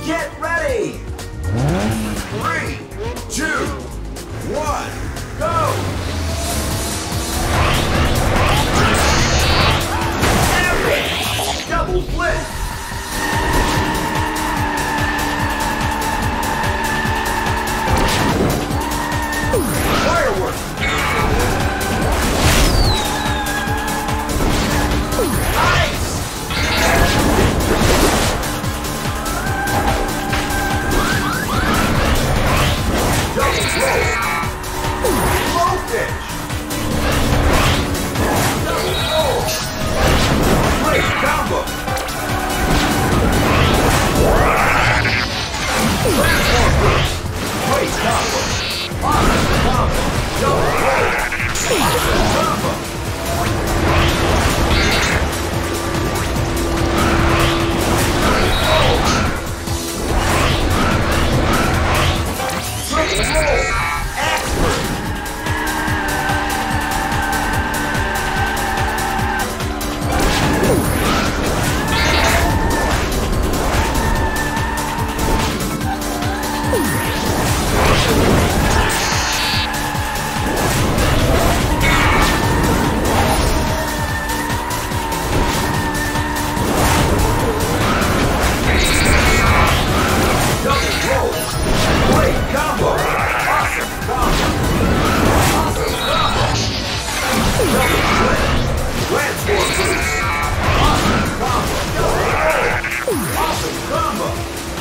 Get ready! 3, 2, 1, go! Epic! Double flip! Fireworks! Nice! Double roll! Blowfish! Double roll! Great combo! Transform boost! Great combo! Awesome combo! Double roll! Awesome combo! Triple roll! Expert! Double roll! Great combo! Awesome combo! Awesome combo! Double flip! Transform boost! Awesome combo! Double roll! Awesome combo!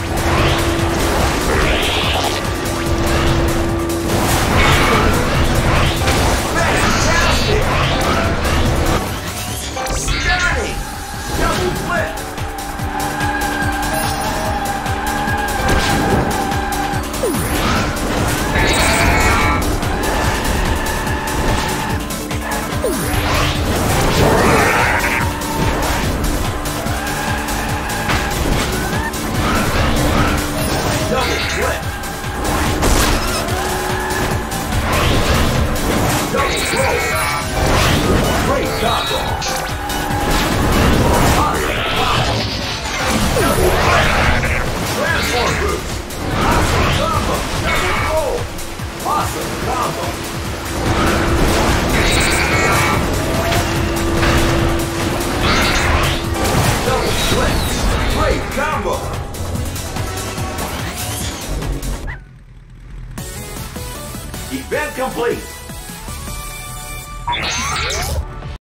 Fantastic! Stunning! Double flip! Double flip! Double roll! Great combo! Awesome combo! Double flip! Transform boost! Awesome combo! Double roll! Awesome combo!